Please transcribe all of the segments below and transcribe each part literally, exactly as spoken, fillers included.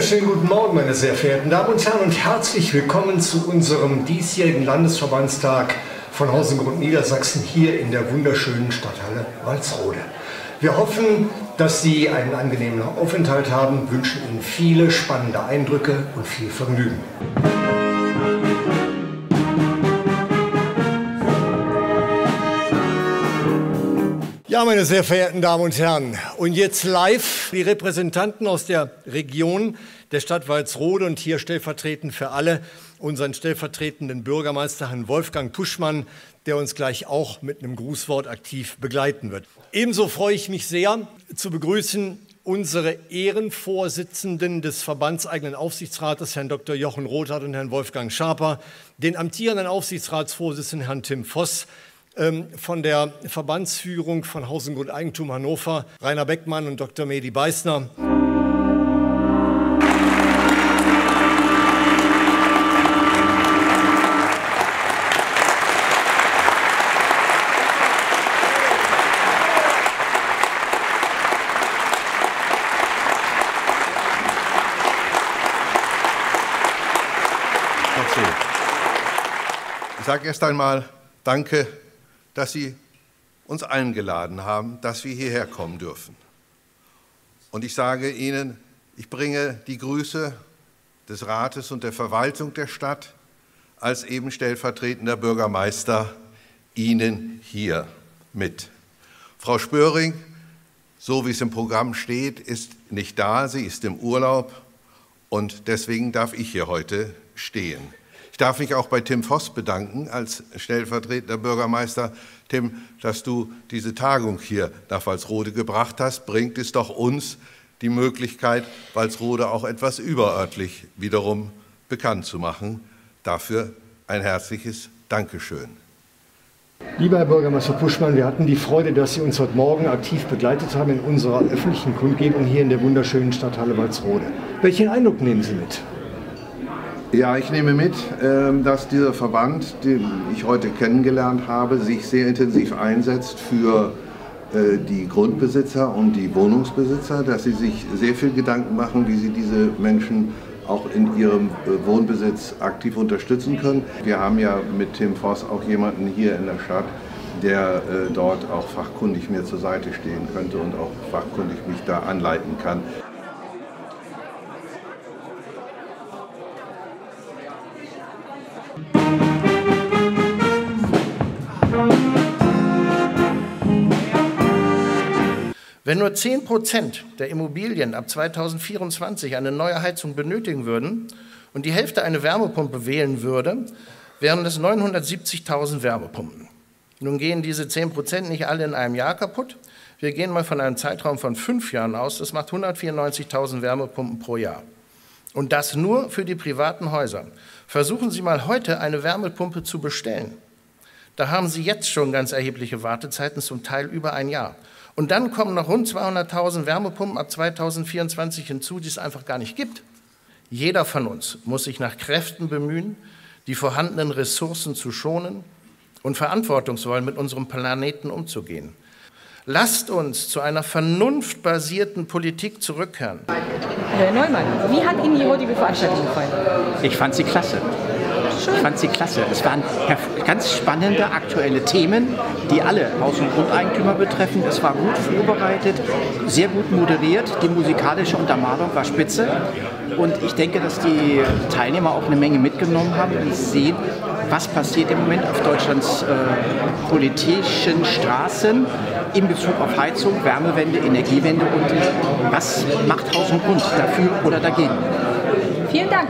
wunderschönen guten Morgen, meine sehr verehrten Damen und Herren, und herzlich willkommen zu unserem diesjährigen Landesverbandstag von Haus und Grund Niedersachsen hier in der wunderschönen Stadthalle Walsrode. Wir hoffen, dass Sie einen angenehmen Aufenthalt haben, wünschen Ihnen viele spannende Eindrücke und viel Vergnügen. Ja, meine sehr verehrten Damen und Herren, und jetzt live die Repräsentanten aus der Region der Stadt Walsrode und hier stellvertretend für alle unseren stellvertretenden Bürgermeister Herrn Wolfgang Puschmann, der uns gleich auch mit einem Grußwort aktiv begleiten wird. Ebenso freue ich mich sehr zu begrüßen unsere Ehrenvorsitzenden des verbandseigenen Aufsichtsrates, Herrn Doktor Jochen Rothardt und Herrn Wolfgang Schaper, den amtierenden Aufsichtsratsvorsitzenden Herrn Tim Voss, von der Verbandsführung von Haus und Grund Eigentum Hannover, Rainer Beckmann und Doktor Medi Beißner. Ich sage erst einmal Danke, dass Sie uns eingeladen haben, dass wir hierher kommen dürfen. Und ich sage Ihnen, ich bringe die Grüße des Rates und der Verwaltung der Stadt als eben stellvertretender Bürgermeister Ihnen hier mit. Frau Spöring, so wie es im Programm steht, ist nicht da, sie ist im Urlaub und deswegen darf ich hier heute stehen. Ich darf mich auch bei Tim Voss bedanken als stellvertretender Bürgermeister. Tim, dass du diese Tagung hier nach Walsrode gebracht hast, bringt es doch uns die Möglichkeit, Walsrode auch etwas überörtlich wiederum bekannt zu machen. Dafür ein herzliches Dankeschön. Lieber Herr Bürgermeister Puschmann, wir hatten die Freude, dass Sie uns heute Morgen aktiv begleitet haben in unserer öffentlichen Kundgebung hier in der wunderschönen Stadthalle Walsrode. Welchen Eindruck nehmen Sie mit? Ja, ich nehme mit, dass dieser Verband, den ich heute kennengelernt habe, sich sehr intensiv einsetzt für die Grundbesitzer und die Wohnungsbesitzer, dass sie sich sehr viel Gedanken machen, wie sie diese Menschen auch in ihrem Wohnbesitz aktiv unterstützen können. Wir haben ja mit Tim Voss auch jemanden hier in der Stadt, der dort auch fachkundig mir zur Seite stehen könnte und auch fachkundig mich da anleiten kann. Wenn nur zehn Prozent der Immobilien ab zweitausendvierundzwanzig eine neue Heizung benötigen würden und die Hälfte eine Wärmepumpe wählen würde, wären es neunhundertsiebzigtausend Wärmepumpen. Nun gehen diese zehn Prozent nicht alle in einem Jahr kaputt. Wir gehen mal von einem Zeitraum von fünf Jahren aus. Das macht hundertvierundneunzigtausend Wärmepumpen pro Jahr. Und das nur für die privaten Häuser. Versuchen Sie mal heute eine Wärmepumpe zu bestellen. Da haben Sie jetzt schon ganz erhebliche Wartezeiten, zum Teil über ein Jahr. Und dann kommen noch rund zweihunderttausend Wärmepumpen ab zweitausendvierundzwanzig hinzu, die es einfach gar nicht gibt. Jeder von uns muss sich nach Kräften bemühen, die vorhandenen Ressourcen zu schonen und verantwortungsvoll mit unserem Planeten umzugehen. Lasst uns zu einer vernunftbasierten Politik zurückkehren. Herr Neumann, wie hat Ihnen die heutige Veranstaltung gefallen? Ich fand sie klasse. Ich fand sie klasse. Es waren ganz spannende, aktuelle Themen, die alle Haus- und Grundeigentümer betreffen. Es war gut vorbereitet, sehr gut moderiert. Die musikalische Untermalung war spitze. Und ich denke, dass die Teilnehmer auch eine Menge mitgenommen haben und sehen, was passiert im Moment auf Deutschlands äh, politischen Straßen in Bezug auf Heizung, Wärmewende, Energiewende und was macht Haus und Grund dafür oder dagegen. Vielen Dank.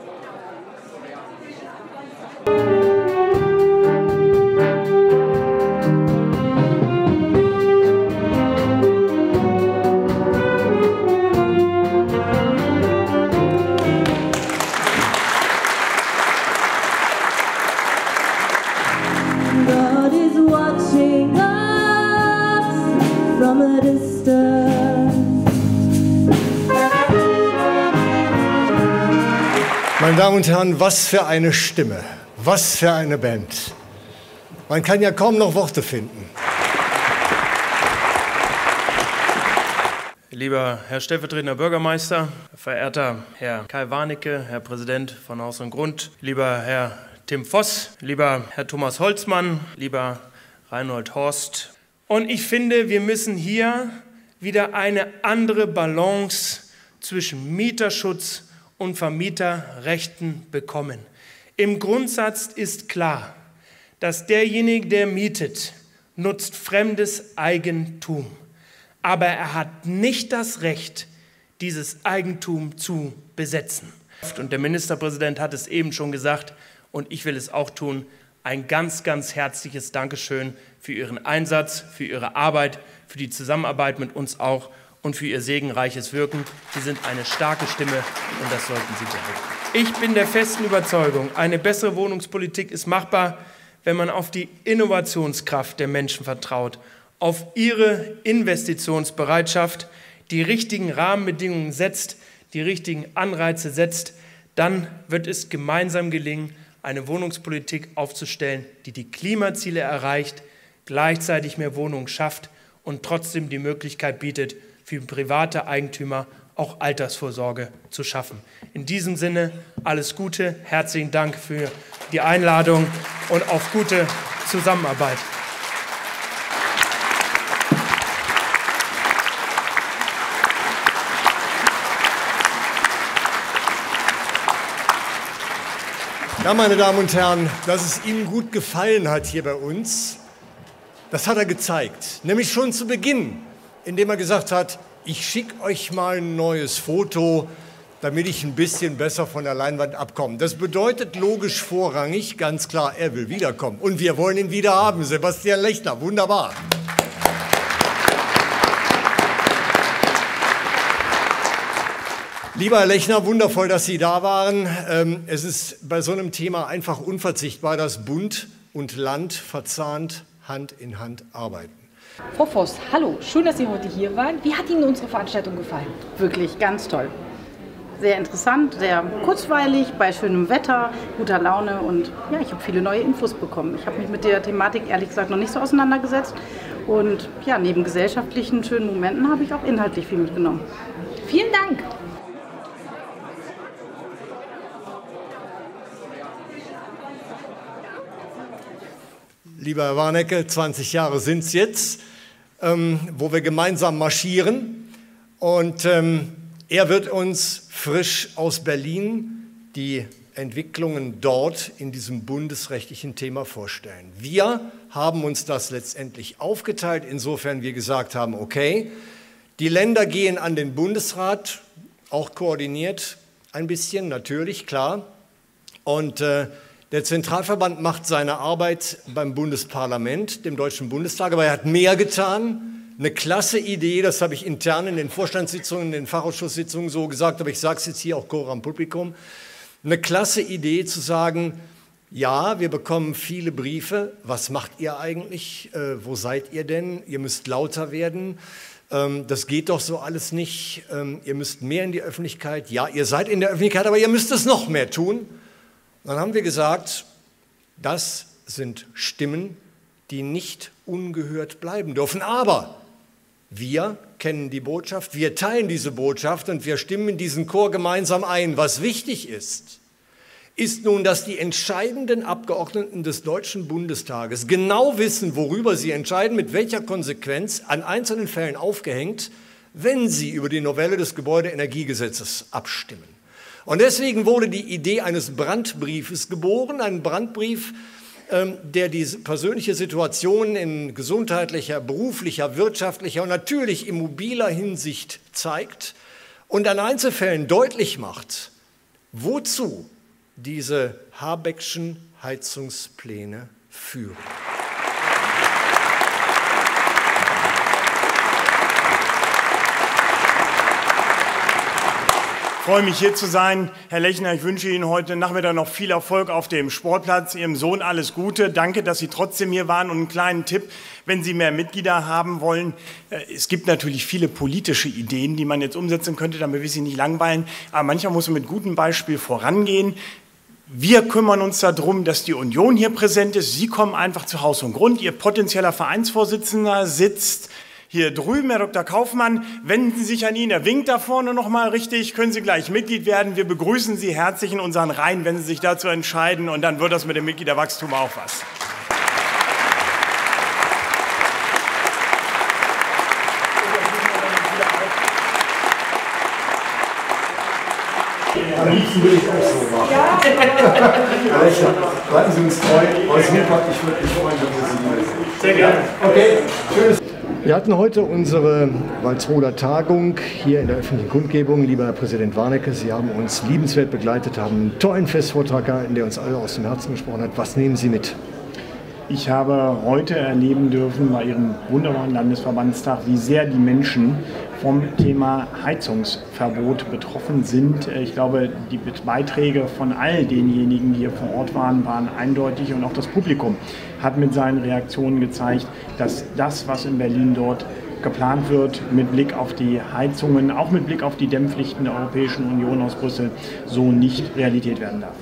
Meine Damen und Herren, was für eine Stimme, was für eine Band. Man kann ja kaum noch Worte finden. Lieber Herr stellvertretender Bürgermeister, verehrter Herr Kai Warnecke, Herr Präsident von Haus und Grund, lieber Herr Tim Voss, lieber Herr Thomas Holzmann, lieber Reinhold Horst. Und ich finde, wir müssen hier wieder eine andere Balance zwischen Mieterschutz und Vermieterrechten bekommen. Im Grundsatz ist klar, dass derjenige, der mietet, nutzt fremdes Eigentum. Aber er hat nicht das Recht, dieses Eigentum zu besetzen. Und der Ministerpräsident hat es eben schon gesagt, und ich will es auch tun, ein ganz, ganz herzliches Dankeschön für Ihren Einsatz, für Ihre Arbeit, für die Zusammenarbeit mit uns auch und für Ihr segenreiches Wirken. Sie sind eine starke Stimme und das sollten Sie behalten. Ich bin der festen Überzeugung, eine bessere Wohnungspolitik ist machbar, wenn man auf die Innovationskraft der Menschen vertraut, auf ihre Investitionsbereitschaft, die richtigen Rahmenbedingungen setzt, die richtigen Anreize setzt, dann wird es gemeinsam gelingen, eine Wohnungspolitik aufzustellen, die die Klimaziele erreicht, gleichzeitig mehr Wohnungen schafft und trotzdem die Möglichkeit bietet, für private Eigentümer auch Altersvorsorge zu schaffen. In diesem Sinne alles Gute, herzlichen Dank für die Einladung und auf gute Zusammenarbeit. Ja, meine Damen und Herren, dass es Ihnen gut gefallen hat hier bei uns, das hat er gezeigt. Nämlich schon zu Beginn, indem er gesagt hat, ich schicke euch mal ein neues Foto, damit ich ein bisschen besser von der Leinwand abkomme. Das bedeutet logisch vorrangig, ganz klar, er will wiederkommen. Und wir wollen ihn wieder haben, Sebastian Lechner, wunderbar. Lieber Herr Lechner, wundervoll, dass Sie da waren. Es ist bei so einem Thema einfach unverzichtbar, dass Bund und Land verzahnt Hand in Hand arbeiten. Frau Voss, hallo, schön, dass Sie heute hier waren. Wie hat Ihnen unsere Veranstaltung gefallen? Wirklich ganz toll. Sehr interessant, sehr kurzweilig, bei schönem Wetter, guter Laune und ja, ich habe viele neue Infos bekommen. Ich habe mich mit der Thematik ehrlich gesagt noch nicht so auseinandergesetzt und ja, neben gesellschaftlichen schönen Momenten habe ich auch inhaltlich viel mitgenommen. Vielen Dank. Lieber Herr Warnecke, zwanzig Jahre sind es jetzt, ähm, wo wir gemeinsam marschieren. Und ähm, er wird uns frisch aus Berlin die Entwicklungen dort in diesem bundesrechtlichen Thema vorstellen. Wir haben uns das letztendlich aufgeteilt, insofern wir gesagt haben, okay, die Länder gehen an den Bundesrat, auch koordiniert ein bisschen, natürlich, klar. Und äh, der Zentralverband macht seine Arbeit beim Bundesparlament, dem Deutschen Bundestag, aber er hat mehr getan. Eine klasse Idee, das habe ich intern in den Vorstandssitzungen, in den Fachausschusssitzungen so gesagt, aber ich sage es jetzt hier auch coram publicum. Eine klasse Idee zu sagen, ja, wir bekommen viele Briefe, was macht ihr eigentlich, äh, wo seid ihr denn, ihr müsst lauter werden, ähm, das geht doch so alles nicht, ähm, ihr müsst mehr in die Öffentlichkeit, ja, ihr seid in der Öffentlichkeit, aber ihr müsst es noch mehr tun. Dann haben wir gesagt, das sind Stimmen, die nicht ungehört bleiben dürfen. Aber wir kennen die Botschaft, wir teilen diese Botschaft und wir stimmen in diesen Chor gemeinsam ein. Was wichtig ist, ist nun, dass die entscheidenden Abgeordneten des Deutschen Bundestages genau wissen, worüber sie entscheiden, mit welcher Konsequenz, an einzelnen Fällen aufgehängt, wenn sie über die Novelle des Gebäudeenergiegesetzes abstimmen. Und deswegen wurde die Idee eines Brandbriefes geboren, ein Brandbrief, der die persönliche Situation in gesundheitlicher, beruflicher, wirtschaftlicher und natürlich immobiler Hinsicht zeigt und an Einzelfällen deutlich macht, wozu diese Habeckschen Heizungspläne führen. Ich freue mich, hier zu sein. Herr Lechner, ich wünsche Ihnen heute Nachmittag noch viel Erfolg auf dem Sportplatz. Ihrem Sohn alles Gute. Danke, dass Sie trotzdem hier waren. Und einen kleinen Tipp, wenn Sie mehr Mitglieder haben wollen. Es gibt natürlich viele politische Ideen, die man jetzt umsetzen könnte, damit wir Sie nicht langweilen. Aber manchmal muss man mit gutem Beispiel vorangehen. Wir kümmern uns darum, dass die Union hier präsent ist. Sie kommen einfach zu Haus und Grund. Ihr potenzieller Vereinsvorsitzender sitzt hier drüben, Herr Doktor Kaufmann, wenden Sie sich an ihn. Er winkt da vorne noch mal richtig. Können Sie gleich Mitglied werden. Wir begrüßen Sie herzlich in unseren Reihen, wenn Sie sich dazu entscheiden. Und dann wird das mit dem Mitgliederwachstum auch was. Am liebsten will ich auch so machen. Ja. Bleiben Sie uns treu. Aus Hilfert, ich würde mich freuen, wenn wir Sie wiedersehen. Sehr gerne. Okay, tschüss. Wir hatten heute unsere Walsroder Tagung hier in der öffentlichen Kundgebung. Lieber Herr Präsident Warnecke, Sie haben uns liebenswert begleitet, haben einen tollen Festvortrag gehalten, der uns alle aus dem Herzen gesprochen hat. Was nehmen Sie mit? Ich habe heute erleben dürfen bei Ihrem wunderbaren Landesverbandstag, wie sehr die Menschen vom Thema Heizungsverbot betroffen sind. Ich glaube, die Beiträge von all denjenigen, die hier vor Ort waren, waren eindeutig und auch das Publikum hat mit seinen Reaktionen gezeigt, dass das, was in Berlin dort geplant wird, mit Blick auf die Heizungen, auch mit Blick auf die Dämmpflichten der Europäischen Union aus Brüssel, so nicht Realität werden darf.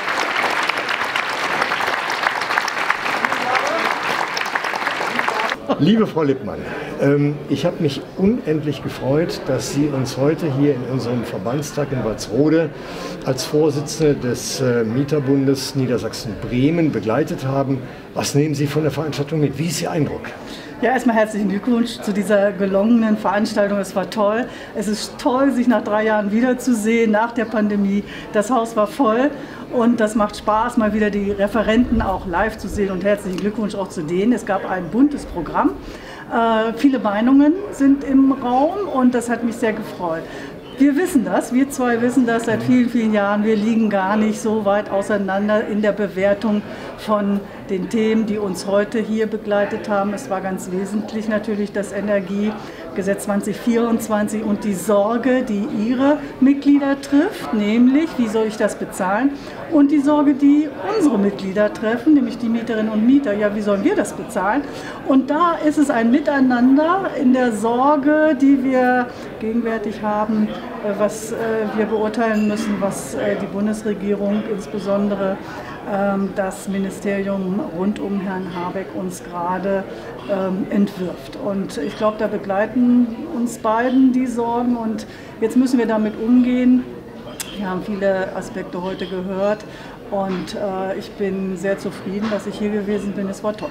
Liebe Frau Lippmann, ich habe mich unendlich gefreut, dass Sie uns heute hier in unserem Verbandstag in Walsrode als Vorsitzende des Mieterbundes Niedersachsen-Bremen begleitet haben. Was nehmen Sie von der Veranstaltung mit? Wie ist Ihr Eindruck? Ja, erstmal herzlichen Glückwunsch zu dieser gelungenen Veranstaltung. Es war toll. Es ist toll, sich nach drei Jahren wiederzusehen, nach der Pandemie. Das Haus war voll und das macht Spaß, mal wieder die Referenten auch live zu sehen. Und herzlichen Glückwunsch auch zu denen. Es gab ein buntes Programm. Äh, viele Meinungen sind im Raum und das hat mich sehr gefreut. Wir wissen das, wir zwei wissen das seit vielen, vielen Jahren. Wir liegen gar nicht so weit auseinander in der Bewertung von den Themen, die uns heute hier begleitet haben. Es war ganz wesentlich natürlich das Energiegesetz zwanzig vierundzwanzig und die Sorge, die Ihre Mitglieder trifft, nämlich, wie soll ich das bezahlen? Und die Sorge, die unsere Mitglieder treffen, nämlich die Mieterinnen und Mieter, ja, wie sollen wir das bezahlen? Und da ist es ein Miteinander in der Sorge, die wir gegenwärtig haben, was wir beurteilen müssen, was die Bundesregierung, insbesondere das Ministerium rund um Herrn Habeck, uns gerade entwirft. Und ich glaube, da begleiten uns beiden die Sorgen und jetzt müssen wir damit umgehen. Wir haben viele Aspekte heute gehört und ich bin sehr zufrieden, dass ich hier gewesen bin. Es war toll.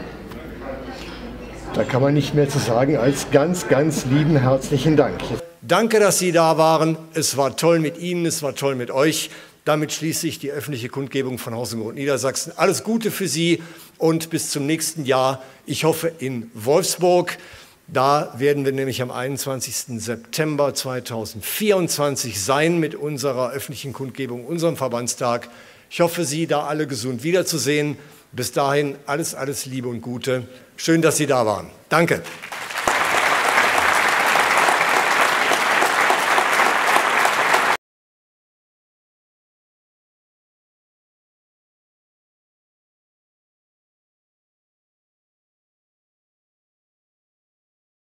Da kann man nicht mehr zu sagen als ganz, ganz lieben herzlichen Dank. Danke, dass Sie da waren. Es war toll mit Ihnen, es war toll mit euch. Damit schließe ich die öffentliche Kundgebung von Haus und Grund Niedersachsen. Alles Gute für Sie und bis zum nächsten Jahr. Ich hoffe in Wolfsburg. Da werden wir nämlich am einundzwanzigsten September zweitausendvierundzwanzig sein mit unserer öffentlichen Kundgebung, unserem Verbandstag. Ich hoffe, Sie da alle gesund wiederzusehen. Bis dahin alles, alles Liebe und Gute. Schön, dass Sie da waren. Danke.